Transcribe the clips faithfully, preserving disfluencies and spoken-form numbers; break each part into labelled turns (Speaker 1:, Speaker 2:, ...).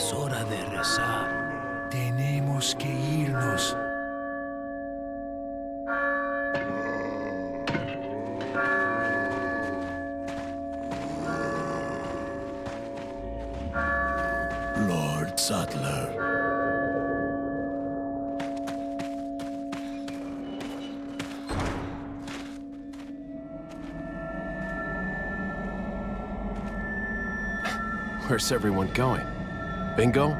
Speaker 1: Es hora de rezar. Tenemos que irnos. Lord Saddler.
Speaker 2: Where's everyone going? Bingo?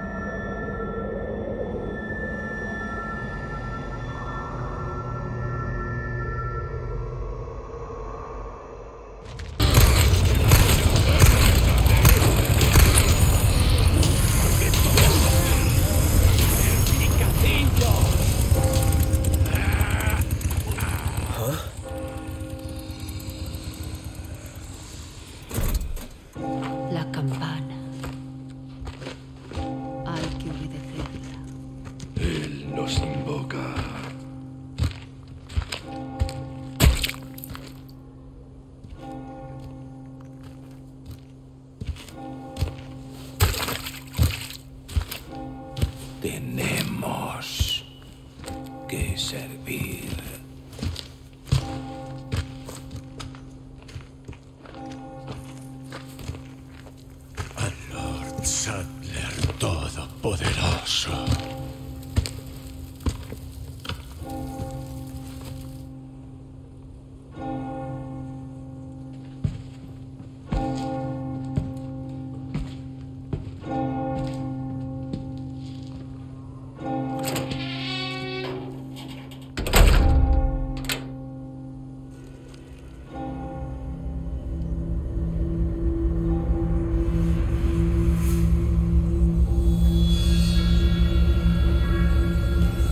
Speaker 3: La campana. Hay que obedecerla.
Speaker 1: Él nos invoca. Tenemos que servir. Al Lord Saddler Todopoderoso.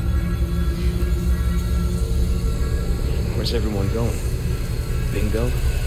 Speaker 2: Where's everyone going? Bingo?